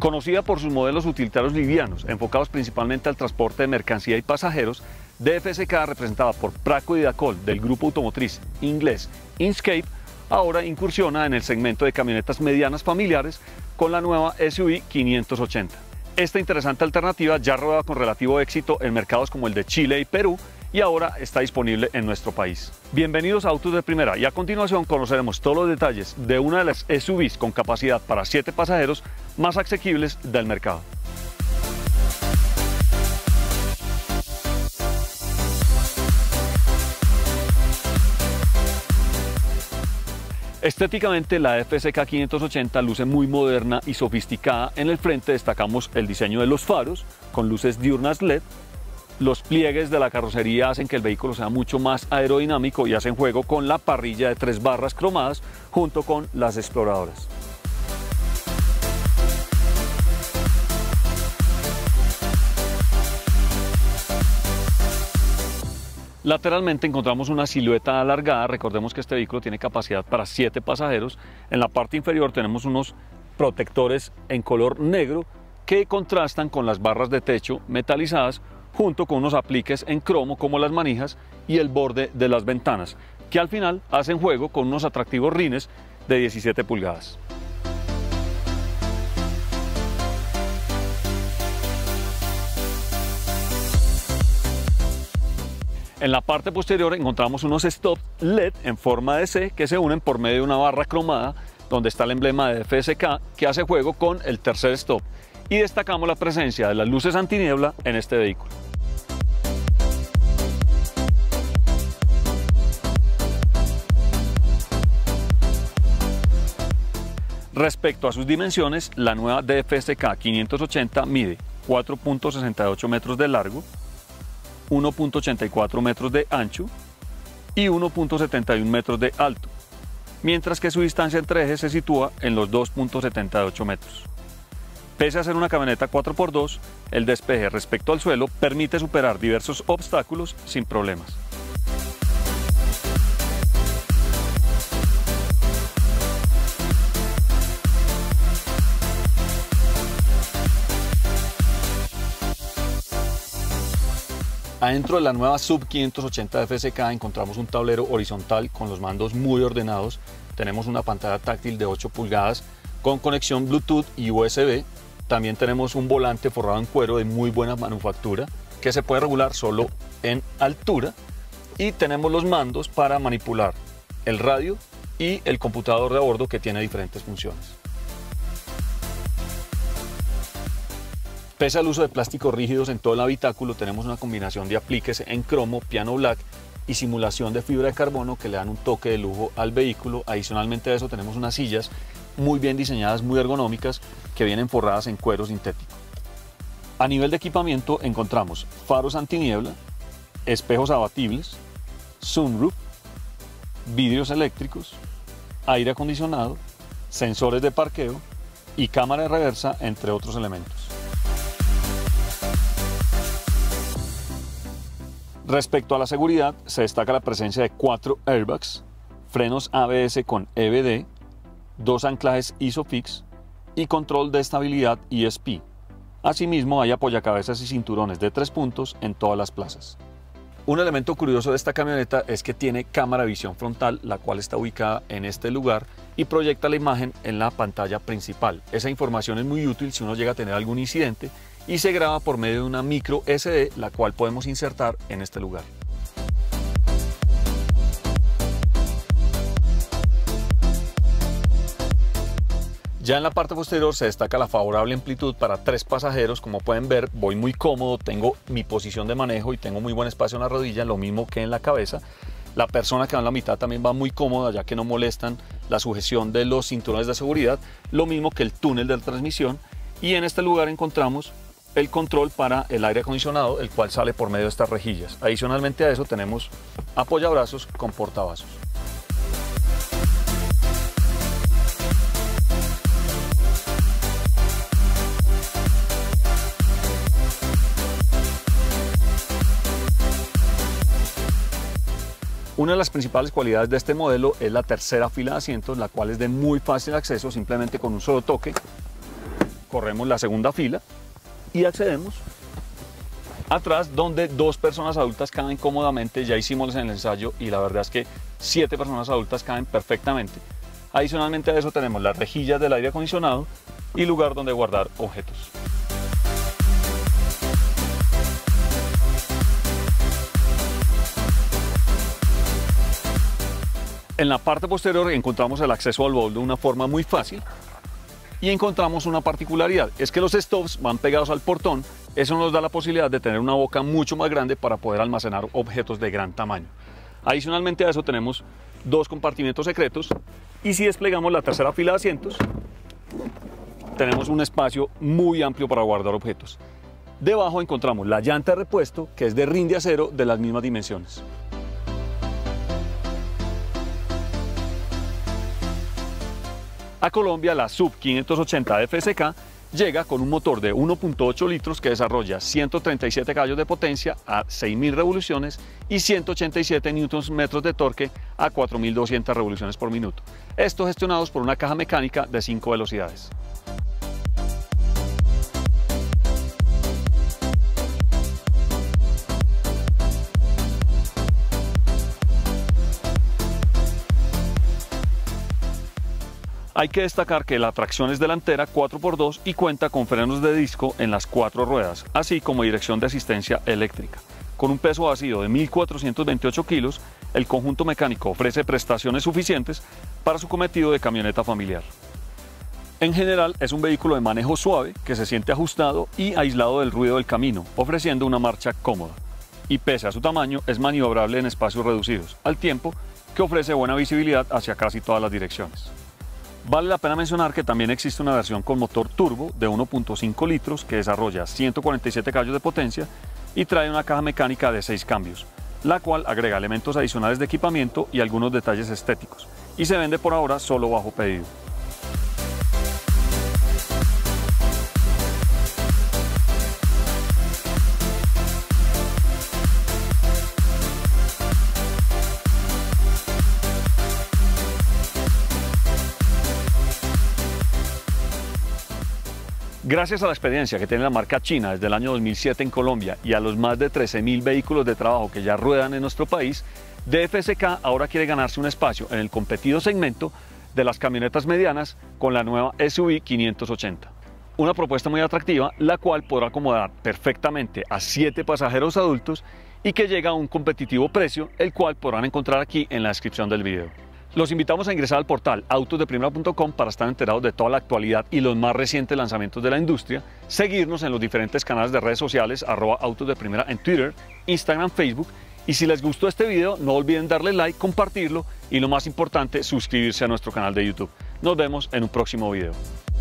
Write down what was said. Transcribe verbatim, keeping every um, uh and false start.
Conocida por sus modelos utilitarios livianos, enfocados principalmente al transporte de mercancía y pasajeros, D F S K, representada por Praco y Dacol del grupo automotriz inglés Inchcape, ahora incursiona en el segmento de camionetas medianas familiares con la nueva S U V quinientos ochenta. Esta interesante alternativa ya rodaba con relativo éxito en mercados como el de Chile y Perú y ahora está disponible en nuestro país. Bienvenidos a Autos de Primera y a continuación conoceremos todos los detalles de una de las S U Vs con capacidad para siete pasajeros más asequibles del mercado. Estéticamente, la D F S K quinientos ochenta luce muy moderna y sofisticada. En el frente destacamos el diseño de los faros con luces diurnas L E D. Los pliegues de la carrocería hacen que el vehículo sea mucho más aerodinámico y hacen juego con la parrilla de tres barras cromadas junto con las exploradoras. Lateralmente encontramos una silueta alargada. Recordemos que este vehículo tiene capacidad para siete pasajeros. En la parte inferior tenemos unos protectores en color negro que contrastan con las barras de techo metalizadas junto con unos apliques en cromo como las manijas y el borde de las ventanas, que al final hacen juego con unos atractivos rines de diecisiete pulgadas. En la parte posterior encontramos unos stop L E D en forma de C que se unen por medio de una barra cromada donde está el emblema de D F S K que hace juego con el tercer stop, y destacamos la presencia de las luces antiniebla en este vehículo. Respecto a sus dimensiones, la nueva D F S K quinientos ochenta mide cuatro punto sesenta y ocho metros de largo, uno punto ochenta y cuatro metros de ancho y uno punto setenta y uno metros de alto, mientras que su distancia entre ejes se sitúa en los dos punto setenta y ocho metros. Pese a ser una camioneta cuatro por dos, el despeje respecto al suelo permite superar diversos obstáculos sin problemas. Adentro de la nueva Sub quinientos ochenta D F S K encontramos un tablero horizontal con los mandos muy ordenados. Tenemos una pantalla táctil de ocho pulgadas con conexión Bluetooth y U S B. También tenemos un volante forrado en cuero de muy buena manufactura que se puede regular solo en altura, y tenemos los mandos para manipular el radio y el computador de a bordo, que tiene diferentes funciones. Pese al uso de plásticos rígidos en todo el habitáculo, tenemos una combinación de apliques en cromo, piano black y simulación de fibra de carbono que le dan un toque de lujo al vehículo. Adicionalmente a eso tenemos unas sillas muy bien diseñadas, muy ergonómicas, que vienen forradas en cuero sintético. A nivel de equipamiento encontramos faros antiniebla, espejos abatibles, sunroof, vidrios eléctricos, aire acondicionado, sensores de parqueo y cámara de reversa, entre otros elementos. Respecto a la seguridad, se destaca la presencia de cuatro airbags, frenos A B S con E B D, dos anclajes ISOFIX y control de estabilidad E S P. Asimismo, hay apoyacabezas y cinturones de tres puntos en todas las plazas. Un elemento curioso de esta camioneta es que tiene cámara de visión frontal, la cual está ubicada en este lugar y proyecta la imagen en la pantalla principal. Esa información es muy útil si uno llega a tener algún incidente, y se graba por medio de una micro S D, la cual podemos insertar en este lugar. Ya en la parte posterior se destaca la favorable amplitud para tres pasajeros. Como pueden ver, voy muy cómodo, tengo mi posición de manejo y tengo muy buen espacio en la rodilla, lo mismo que en la cabeza. La persona que va en la mitad también va muy cómoda, ya que no molestan la sujeción de los cinturones de seguridad, lo mismo que el túnel de transmisión. Y en este lugar encontramos el control para el aire acondicionado, el cual sale por medio de estas rejillas. Adicionalmente a eso tenemos apoyabrazos con portavasos. Una de las principales cualidades de este modelo es la tercera fila de asientos, la cual es de muy fácil acceso. Simplemente con un solo toque corremos la segunda fila y accedemos atrás, donde dos personas adultas caben cómodamente. Ya hicimos el ensayo y la verdad es que siete personas adultas caben perfectamente. Adicionalmente a eso tenemos las rejillas del aire acondicionado y lugar donde guardar objetos. En la parte posterior encontramos el acceso al baúl de una forma muy fácil y encontramos una particularidad, es que los stops van pegados al portón. Eso nos da la posibilidad de tener una boca mucho más grande para poder almacenar objetos de gran tamaño. Adicionalmente a eso tenemos dos compartimentos secretos y si desplegamos la tercera fila de asientos, tenemos un espacio muy amplio para guardar objetos. Debajo encontramos la llanta de repuesto, que es de rin de acero de las mismas dimensiones. A Colombia la Sub quinientos ochenta F S K llega con un motor de uno punto ocho litros que desarrolla ciento treinta y siete caballos de potencia a seis mil revoluciones y ciento ochenta y siete newton metros de torque a cuatro mil doscientas revoluciones por minuto. Estos gestionados por una caja mecánica de cinco velocidades. Hay que destacar que la tracción es delantera cuatro por dos y cuenta con frenos de disco en las cuatro ruedas, así como dirección de asistencia eléctrica. Con un peso ácido de mil cuatrocientos veintiocho kilos, el conjunto mecánico ofrece prestaciones suficientes para su cometido de camioneta familiar. En general es un vehículo de manejo suave que se siente ajustado y aislado del ruido del camino, ofreciendo una marcha cómoda. Y pese a su tamaño es maniobrable en espacios reducidos, al tiempo que ofrece buena visibilidad hacia casi todas las direcciones. Vale la pena mencionar que también existe una versión con motor turbo de uno punto cinco litros que desarrolla ciento cuarenta y siete caballos de potencia y trae una caja mecánica de seis cambios, la cual agrega elementos adicionales de equipamiento y algunos detalles estéticos, y se vende por ahora solo bajo pedido. Gracias a la experiencia que tiene la marca china desde el año dos mil siete en Colombia y a los más de trece mil vehículos de trabajo que ya ruedan en nuestro país, D F S K ahora quiere ganarse un espacio en el competido segmento de las camionetas medianas con la nueva S U V quinientos ochenta. Una propuesta muy atractiva, la cual podrá acomodar perfectamente a siete pasajeros adultos y que llega a un competitivo precio, el cual podrán encontrar aquí en la descripción del video. Los invitamos a ingresar al portal autos de primera punto com para estar enterados de toda la actualidad y los más recientes lanzamientos de la industria, seguirnos en los diferentes canales de redes sociales, arroba autos de primera en Twitter, Instagram, Facebook, y si les gustó este video no olviden darle like, compartirlo y lo más importante, suscribirse a nuestro canal de YouTube. Nos vemos en un próximo video.